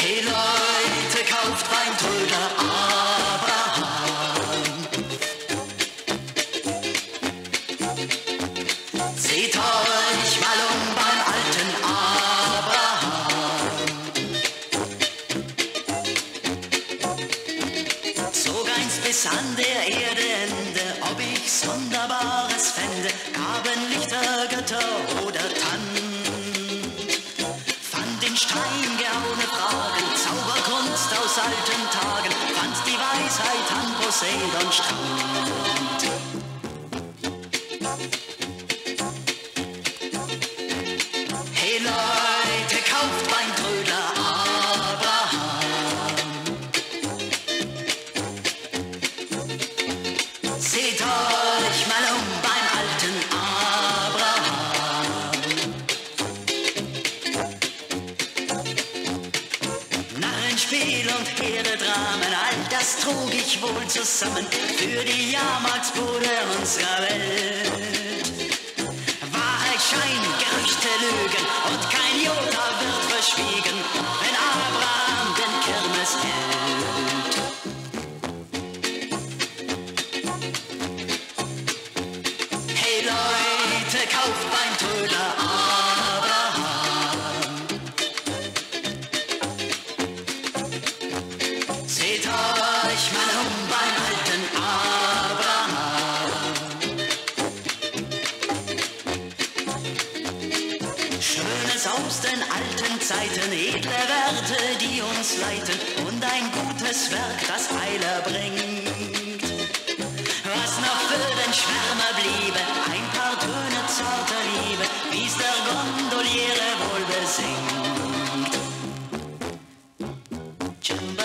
Hey Leute, kauft beim Trödler Abraham. Seht euch mal beim alten Abraham. Zog einst bis an der Erde Ende, ob ich Sonderbares fände, gaben Lichter, Götter oder Tand. Fand in Stein gehauene Fragen, Zauberkunst aus alten Tagen, fand die Weisheit an Poseidon Strand. Hey Leute, kauft beim Trödler Abraham. Seht euch mal beim alten Abraham. Narrenspiel und Heeredramen, all das trug ich wohl zusammen für die Jahrmarktsbude unserer Welt. Wahrheit, Schein, Gerüchte, Lügen und kein Jota wird verschwiegen, wenn Abraham den Kirmes hält. Hey Leute, kauft beim Trödler Abraham. Seht euch mal beim alten Abraham. Schönes aus den alten Zeiten, edle Werte, die uns leiten und ein gutes Werk, das Heil erbringt. Was noch für den Schwärmer bliebe, ein paar Töne zarter Liebe, wie's der Gondoliere wohl besingt.